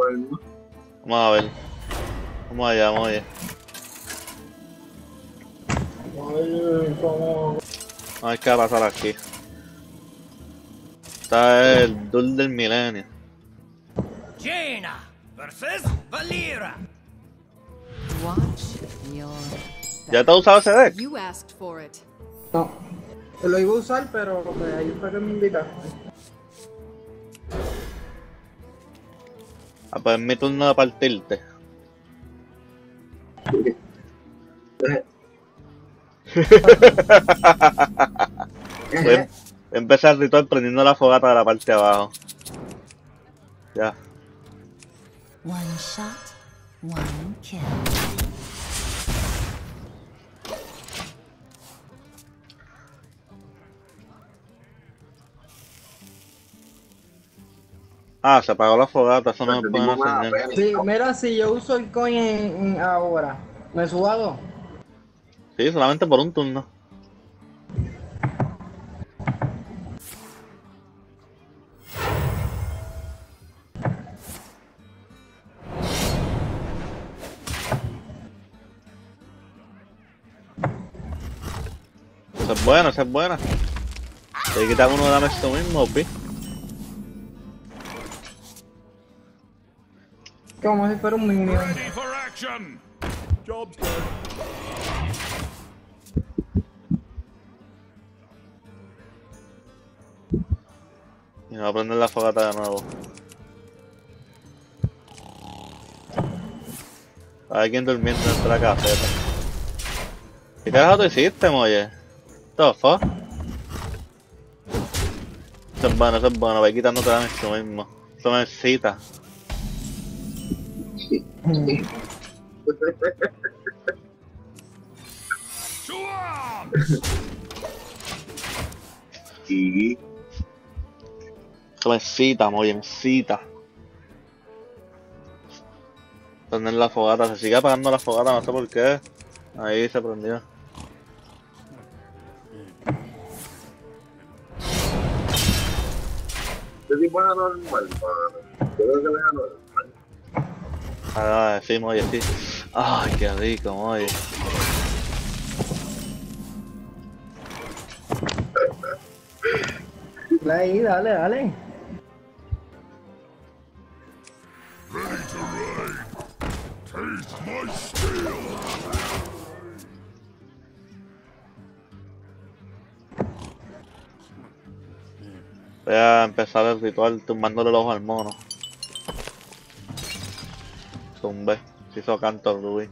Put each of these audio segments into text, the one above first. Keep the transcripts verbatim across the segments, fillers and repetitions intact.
por el mismo. Vamos a ver. Vamos allá, vamos allá. Ay, cómo... Vamos a ver qué va a pasar aquí. Está el Duel del Milenio. Jaina versus Valera. Watch your ¿Ya te has usado ese deck? You asked for it. No, lo iba a usar, pero pues, ahí fue que me invitaste. Ah, pues es mi turno de partirte. Voy a empezar el ritual prendiendo la fogata de la parte de abajo. Ya. One shot, one kill. Ah, se apagó la fogata, eso no me pueden enseñar. Sí, mira, si yo uso el coin en, en ahora, ¿me subo a dos? Sí, solamente por un turno. Esa es buena, esa es buena. Te quitas uno de la mesa tú mismo, pi. Como si fuera un minion. Ready for action. Job's done. Y me va a prender la fogata de nuevo. Hay alguien durmiendo dentro de la caseta. ¿Qué carajo tú hiciste, molle? What the fuck? Eso es bueno, eso es bueno, voy quitándote la mesa tú mismo. Eso me excita. Y Eso me excita, molle, me excita. Prender la fogata, se sigue apagando la fogata, no sé por qué. Ahí se prendió. este tipo es anormal, mano. Yo creo que él es anormal. Ah, sí, molle, sí. Ay, qué rico, molle. Dale ahí, dale, dale. Ready to ride. Taste my steel. Voy a empezar el ritual tumbándole el ojo al mono. Tumbé, se hizo canto el rubí.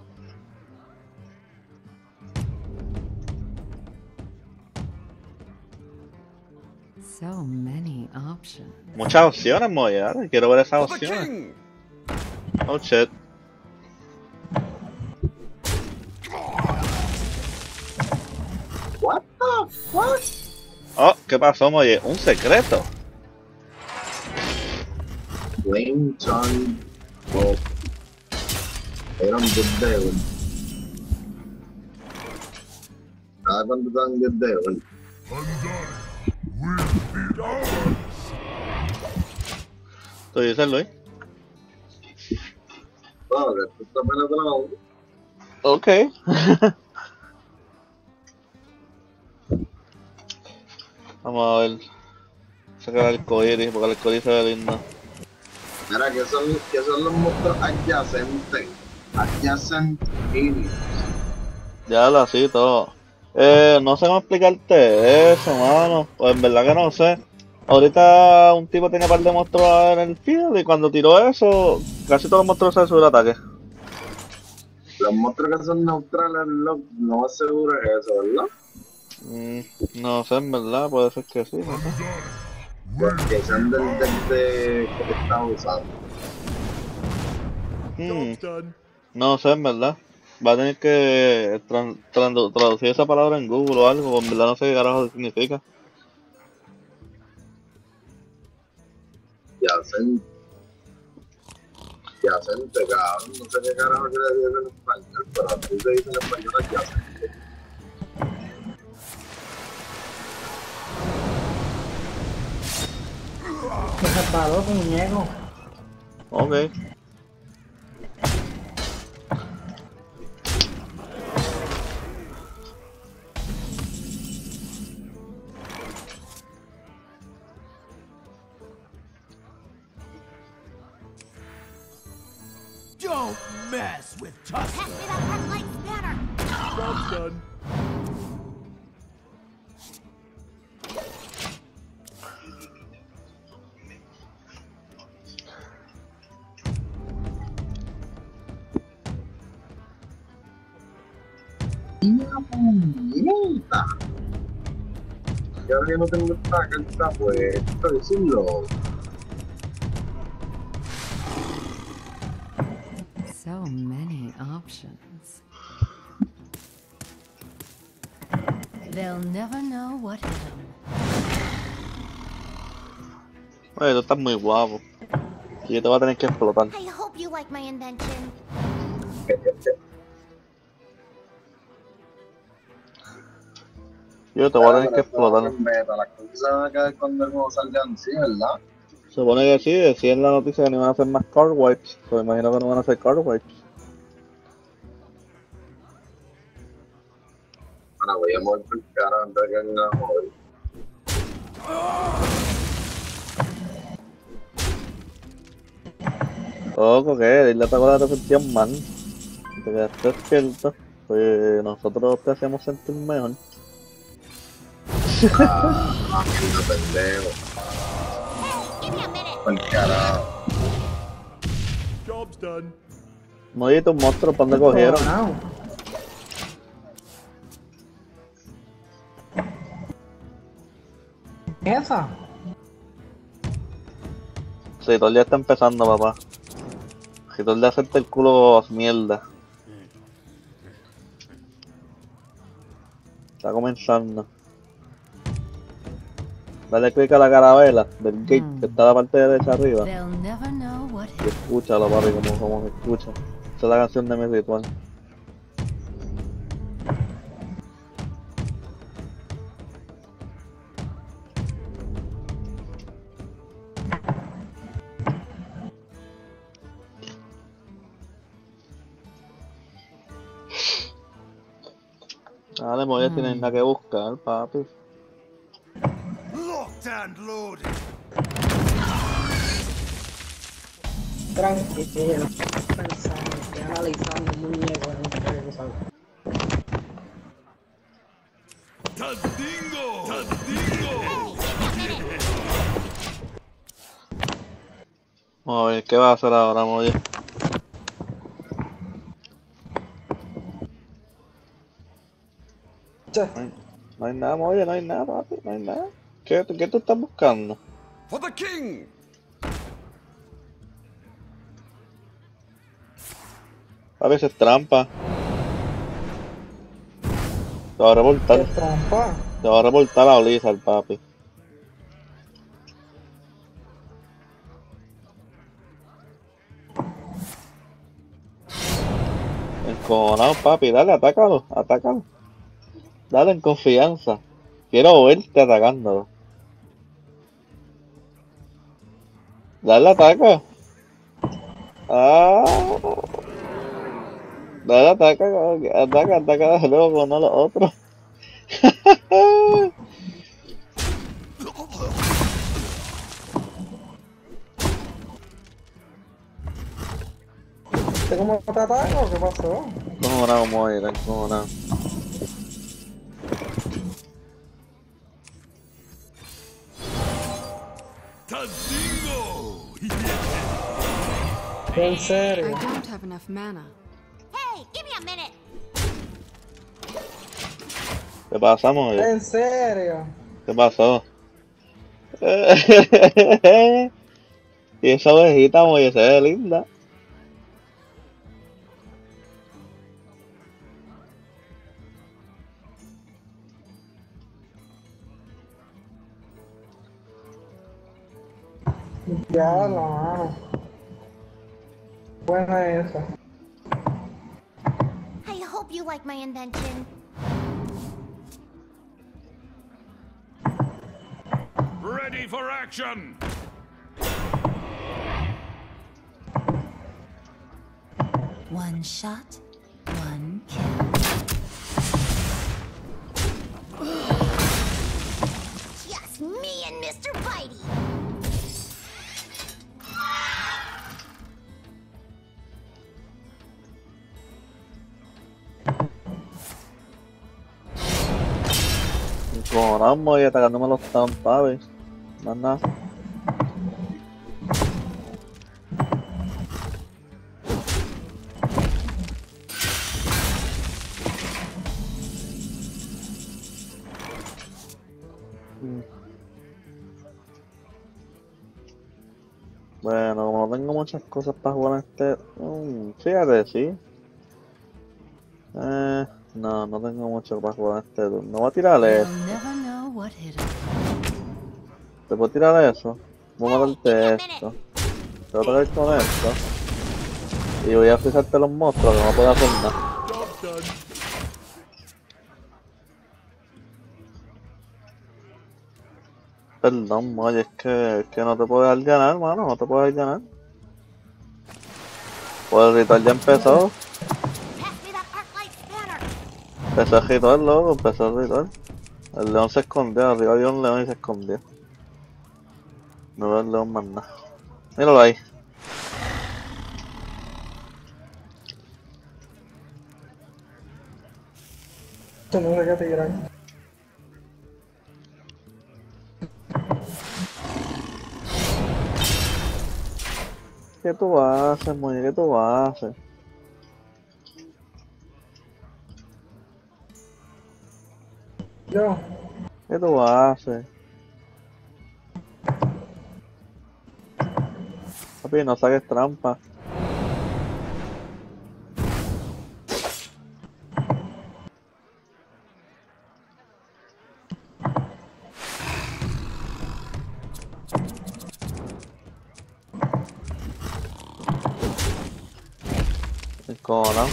So many options. Muchas opciones, molle, ¿vale? Quiero ver esas opciones. Oh shit. What the fuck? Oh, ¿qué pasó, molle? Un secreto. Flame Tongue Wolf. Era un good devil. ¿Cada cuánto te dan good devil? ¿Tú dices, Luis? Oh, que tú estás penetrado. Ok. Vamos a ver. Sacar el arcoíris, porque el arcoíris se ve lindo. Mira, que son, que son los monstruos adyacentes. Adjacent enemies. Ya lo así todo. Eh, no sé cómo explicarte eso, mano. Pues en verdad que no sé. Ahorita un tipo tenía un par de monstruos en el field y cuando tiró eso, casi todos los monstruos se suben el ataque. Los monstruos que son neutrales, lo, no más seguro es eso, ¿verdad? Mm, no sé, en verdad, puede ser que sí, no sé. Porque sean del deck de que estaba usando. Hmm, no sé, en verdad. Va a tener que tran- tran- traducir esa palabra en Google o algo, en verdad no sé qué carajo significa. Yacente. Yacente, cabrón. No sé qué carajo quiere decir en español, pero así se dice en español adyacente. Me resbaló, muñeco. Ok. Don't mess with Tusker. Pass me that red light spanner! Job's done. Puñeta. Y ahora que no tengo esta carta puesta, decirlo. So many options. They'll never know what hit them. Oye, tú estás muy guapo. Y yo te voy a tener que explotar. I hope you like my invention. Yo te voy a tener que explotar. Las cosas se van a quedar cuando el juego salga en sí, ¿verdad? Se supone que sí, decía en la noticia que no iban a hacer más card wipes. Pues imagino que no van a hacer card wipes. Ahora voy a mover por cara antes de que venga a joder. Ojo, ¿qué? Dile a la recepción, man. Te quedaste despierto. Pues nosotros te hacemos sentir mejor. Ah, mierda, pendejo. Hey, give me a minute! Por carajo. Job's done. Oye, tus monstruos, ¿para dónde cogieron? Cojonao. Esa. Sí, todo el día está empezando, papá. Si todo el día hacerte el culo mierda. Está comenzando. Dale clic a la carabela del gate que está a la parte derecha arriba. They'll never know what Y hit escúchalo, papi, como, como se escucha. Esa es la canción de mi ritual. Dale, me voy a tener nada que buscar, papi. Locked and loaded. Tranquilo. Pensando, estoy analizando el muñeco. No sé qué cosa. Tadingo! Tadingo! Vamos a ver, ¿qué va a hacer ahora, Molle? Che, No hay, no hay nada, Molle, no hay nada, papi, no hay nada. ¿Qué, qué tú estás buscando? For the king! Papi, eso es trampa. Te va a qué reportar, trampa. te va a reportar a Blizzard, papi. Encojonado, papi, dale, atácalo, atácalo. Dale en confianza. Quiero verte atacándolo. Dale, ataca. Ah. Dale, ataca, ataca, ataca de luego, no los otros. ¿Viste cómo te ataco? ¿Qué pasó? Encojonado, Moira, encojonado. Tadingo! En I serio. don't have enough mana. Hey, give me a minute! ¿Qué pasa, Moira? En serio. ¿Qué pasó? Y esa ovejita, Moira, se ve linda. Ya, la mano. Buena esa. I hope you like my invention. Ready for action! One shot, one kill. Just me and mister Bitey. Cojonamos y atacándome los town paves. Más nada. Bueno, como no tengo muchas cosas para jugar en este... Mm, fíjate, sí. Eh, no, no tengo mucho para jugar en este turno. Voy a tirarle They'll esto. never know what hit 'em. ¿Te puedo tirar eso? Voy a Hey, give me matarte a esto. minute. Te voy a tocar con esto. Y voy a fijarte los monstruos que no puedo hacer nada. Job done. Perdón, oye, es que, es que no te puedo dejar ganar, mano. No te puedo dejar ganar. Pues el ritual ya empezó. Pass me that arc light spanner. Empezó el ritual, loco. Empezó el ritual. El león se escondió. Arriba había un león y se escondió. No veo el león más nada. Míralo ahí. Esto no sé qué tiran. ¿Qué tú haces, muñeca? ¿Qué tú haces? Yo. ¿Qué tú haces? Papi, no saques trampa. ¿Cómo no?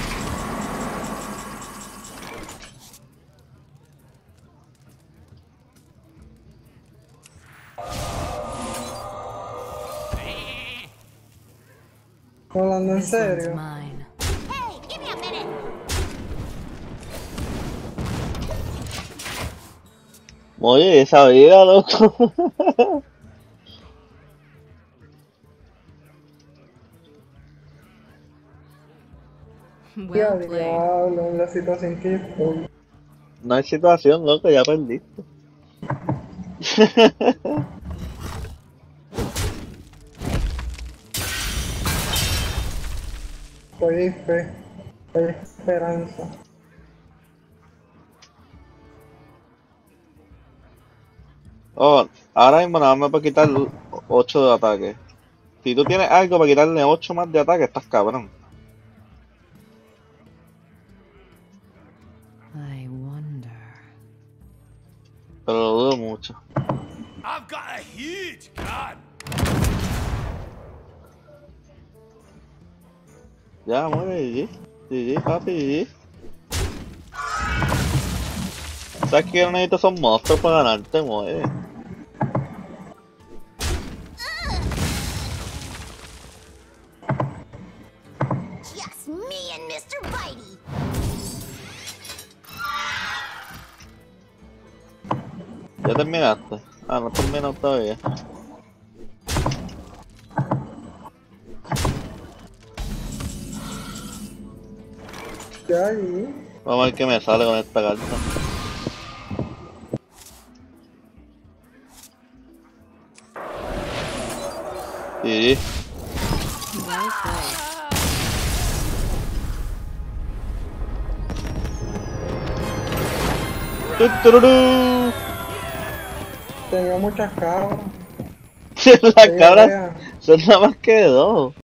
Hablando en This one's serio. mine. Hey, give me a minute. Oye, esa vida, loco. Ya, Well played. diablo, en la situación que estoy. No hay situación, loco, ya perdiste. Estoy en fe. Estoy en esperanza. Oh, ahora mismo nada más me puedo quitar ocho de ataque. Si tú tienes algo para quitarle ocho más de ataque, estás cabrón. I wonder. Pero lo dudo mucho. I've got a huge gun. Ya, muere, G G. G G, papi, G G. ¿Sabes que yo no necesito esos monstruos para ganarte, muere? Just me and mister Bitey. ¿Ya terminaste? Ah, no he terminado todavía. Ya ahí. Vamos a ver qué me sale con esta carta. G G. Well played. ¡Tutururú! Tenía muchas cabras. Las Ella cabras vea. son nada más que dos.